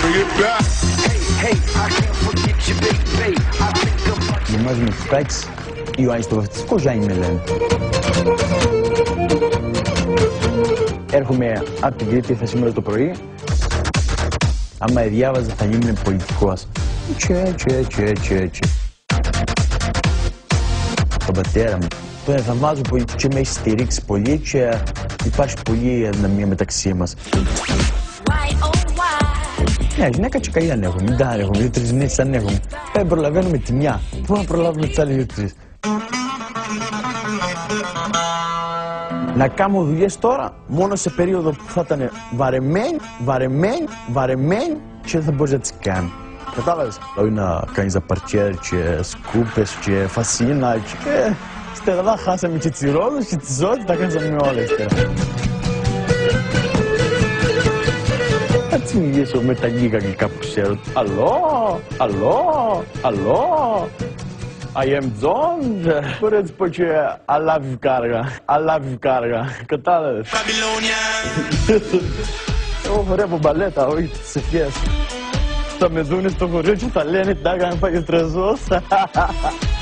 Γεμάζουμε τους τάξεις, Ιωάννης το βαφτιστικό Ζάι με λένε. Έρχομαι από την Κρήτη, θα σήμερα το πρωί. Άμα διάβαζα θα ήμουν πολιτικός. Τον πατέρα μου. Τον εθαυμάζω πολύ και με έχει στηρίξει πολύ και υπάρχει πολύ αδυναμία μεταξύ μας. Ναι, γυναίκα και καλή αν έχουμε, μην τα έχουμε, 2-3 μήνες αν έχουμε. Προλαβαίνουμε τη μια, πού να προλάβουμε τις άλλες 2-3. Να κάνω δουλειές τώρα, μόνο σε περίοδο που θα ήταν βαρεμένη και δεν θα μπορείς να τις κάνει. Κατάλαβες, δηλαδή να κάνεις απαρτιέρ και σκούπες και φασίνα και στερά χάσαμε και τις ρόλους και τις ζώες, τα κάναμε όλες τώρα. Θα τις μιλήσω με τα λίγα αγγλικά που ξέρω. Αλλό, I am John. Μπορεί να της πω και I love you κάργα, κατάλαβες. Εγώ χορεύω μπαλέτα, όχι τις ευχές. Θα με δούνε στο χωριό και θα λένε τα έκανα πάει ο τρεζός.